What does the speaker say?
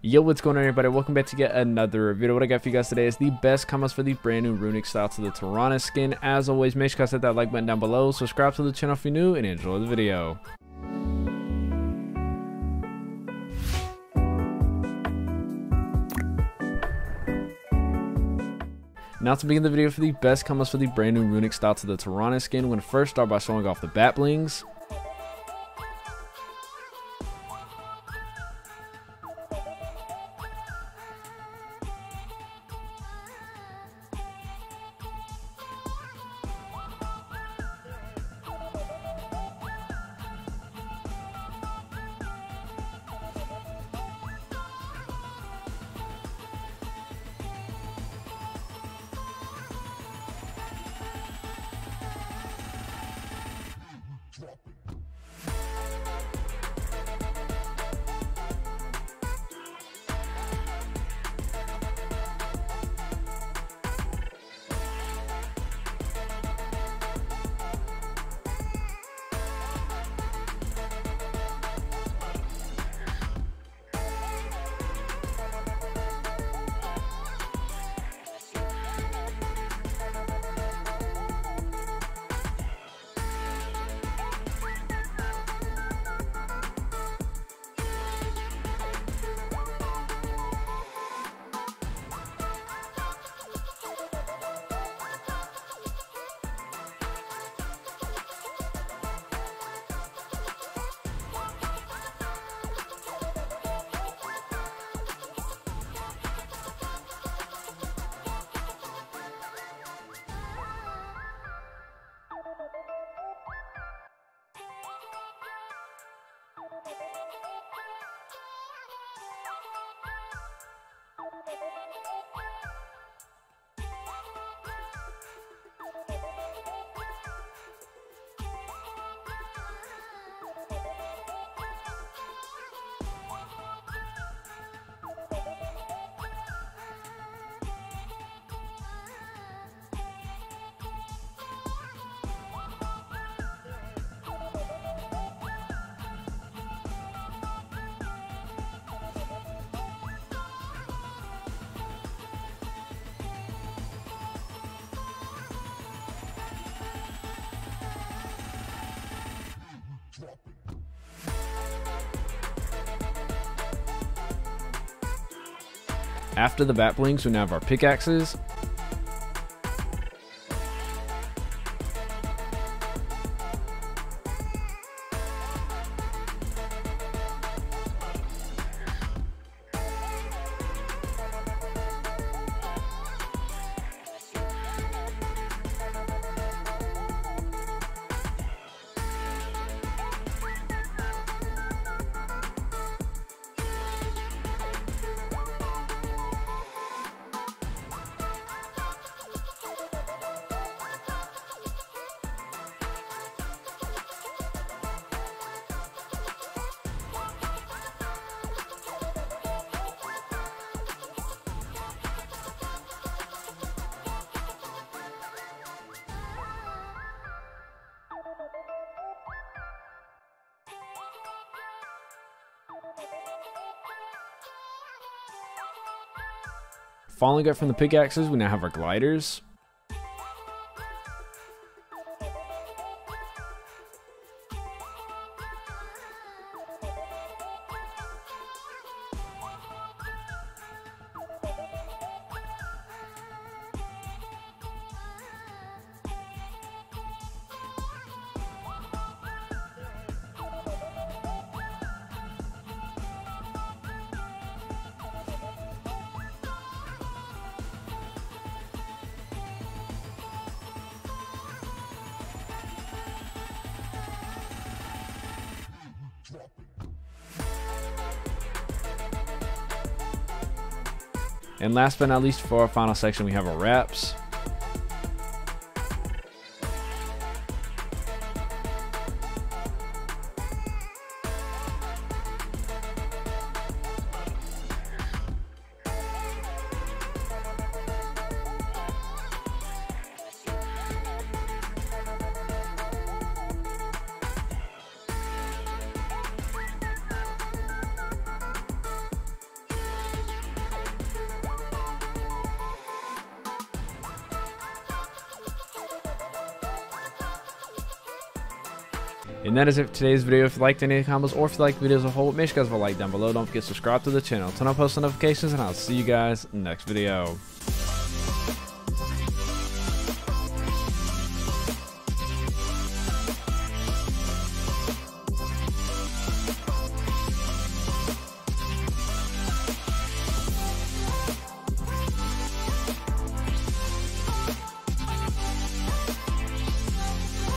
Yo, what's going on, everybody? Welcome back to yet another video. What I got for you guys today is the best combos for the brand new Runic style to the Tarana skin. As always, make sure you guys hit that like button down below, subscribe to the channel if you're new, and enjoy the video. Now to begin the video for the best combos for the brand new Runic style to the Tarana skin, we're going to first start by showing off the backblings. After the backblings, we now have our pickaxes. Following up from the pickaxes, we now have our gliders. And last but not least, for our final section, we have our wraps. And that is it for today's video. If you liked any of the combos or if you like the video as a whole, make sure you guys leave a like down below. Don't forget to subscribe to the channel, turn on post notifications, and I'll see you guys in the next video.